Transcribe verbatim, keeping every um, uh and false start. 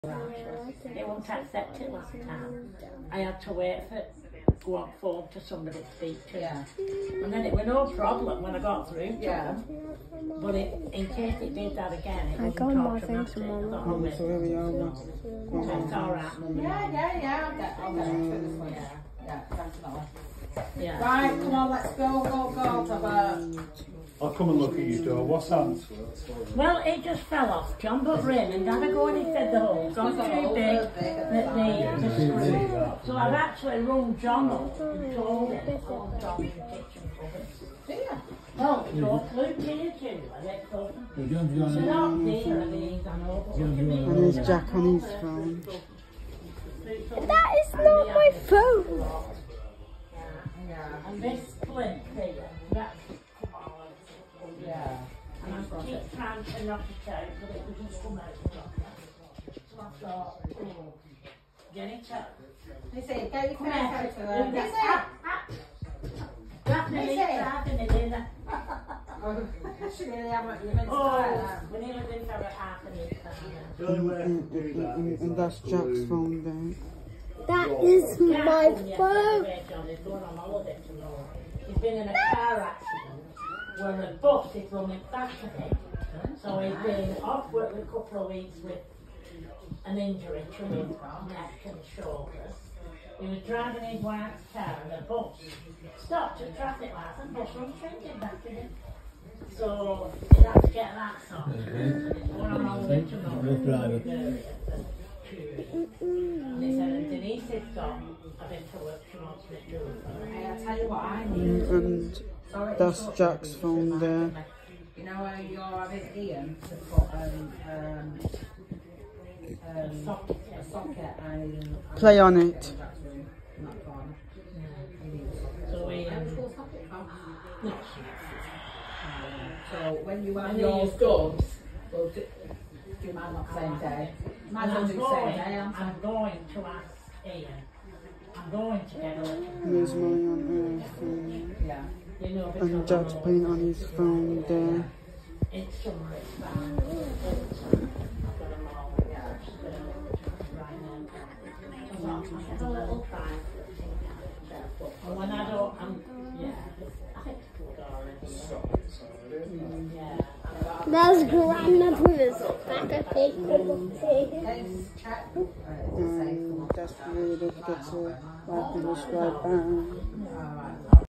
They won't accept it last time. I had to wait for it to go on phone to somebody to speak to. Yeah. And then it was no problem when I got through to Yeah. them. But it, in case it did that again, it I wasn't got more automatic. things tomorrow. Oh, So here we are. it's alright. Yeah, yeah, yeah. I'll get, I'll get onto it this one. Yeah, yeah, definitely. Yeah. Right, come on, let's go, go, go. To the... I'll come and look at your door. What's that? Well, it just fell off, John, but Raymond had a go and he said the hole's gone too big that the, the screw. So I've actually rung John up and told him all John's kitchen cupboards. Yeah. Well, it's all flew to you too, I let go. So not there are these, I know, but what do you mean? And there's Jack on his phone. That is not my phone. Yeah. And this flint here, that's Yeah. and I keep trying to knock it out, but it wouldn't come out. So I thought, oh, get it out. They say, get your Come face out. out to them. They say, wrap me having it in there. Oh, she really haven't, you've been Oh, we never did have a half an inch. The only way I can do that And, is and that's Jack's phone there. That is my phone. He's going on holiday tomorrow. He's been in a car accident where a bus is running back at him. So he's been off work for a couple of weeks with an injury to his neck and shoulders. He was driving his wife's car and a bus stopped at traffic lights and bus run shrinking back at him. So he had to get that sorted. Going on holiday tomorrow. And he said, Denise has got a bit of work she wants me to do. Hey, I'll tell you what I need. And Sorry, that's it's Jack's phone there. You know where you're having Ian to put um, um, um, a socket and... Play on it. So we, um, So when you have yours done, we'll do, do you mind not the same day? Might as well I'm do the going, same day, aren't I? I'm going to ask Ian. I'm going to get her. There's mine on her phone. Yeah. You know, And because Jack's I'm playing on his phone there. it's somewhere it's found. I've got them all. Yeah. Right now. So I have a little time. And when I don't, I'm, yeah, I think it's good already. Yeah. There's Grandma with his back of paper. Let's check. And that's the way they get to like and describe down.